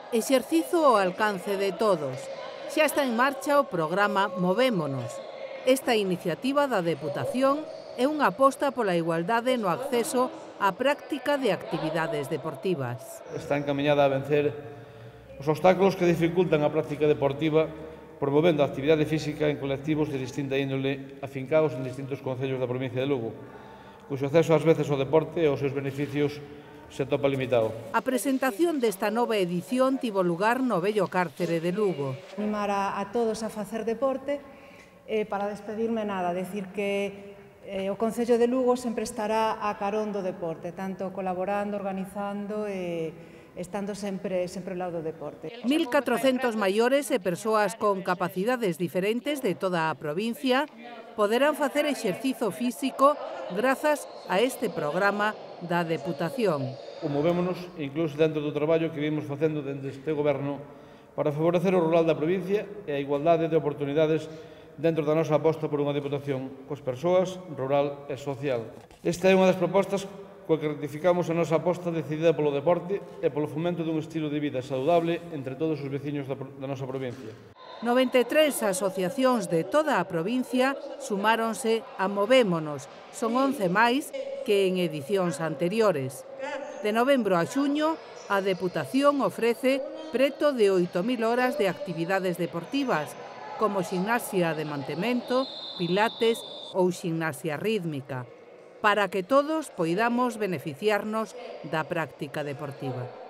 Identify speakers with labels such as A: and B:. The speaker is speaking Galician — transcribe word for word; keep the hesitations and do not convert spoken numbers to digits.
A: Exercizo ao alcance de todos. Xa está en marcha o programa Movémonos. Esta iniciativa da Deputación é unha aposta pola igualdade no acceso á práctica de actividades deportivas.
B: Está encaminhada a vencer os obstáculos que dificultan a práctica deportiva, promovendo a actividade física en colectivos de distinta índole afincados en distintos concellos da provincia de Lugo, cuxo acceso ás veces ao deporte e aos seus beneficios se topa limitado.
A: A presentación desta nova edición tivo lugar no vello cárcere de Lugo.
C: Animar a, a todos a facer deporte, eh, para despedirme nada, decir que eh, o Concello de Lugo sempre estará a carón do deporte, tanto colaborando, organizando e estando sempre, sempre ao lado do deporte.
A: mil catrocentos maiores e persoas con capacidades diferentes de toda a provincia poderán facer exercizo físico grazas a este programa da Deputación.
B: O Movémonos incluso dentro do traballo que vimos facendo dende este goberno para favorecer o rural da provincia e a igualdade de oportunidades dentro da nosa aposta por unha Deputación coas persoas, rural e social. Esta é unha das propostas coa que ratificamos a nosa aposta decidida polo deporte e polo fomento dun estilo de vida saudable entre todos os veciños da, da nosa provincia.
A: noventa e tres asociacións de toda a provincia sumáronse a Movémonos. Son once máis que en edicións anteriores. De novembro a xuño, a Deputación ofrece preto de oito mil horas de actividades deportivas, como ximnasia de mantemento, pilates ou ximnasia rítmica, para que todos poidamos beneficiarnos da práctica deportiva.